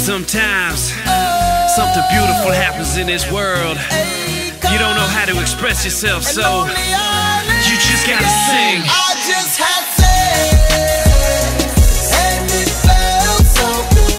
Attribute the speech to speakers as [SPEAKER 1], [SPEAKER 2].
[SPEAKER 1] Sometimes something beautiful happens in this world. You don't know how to express yourself, so you just gotta sing.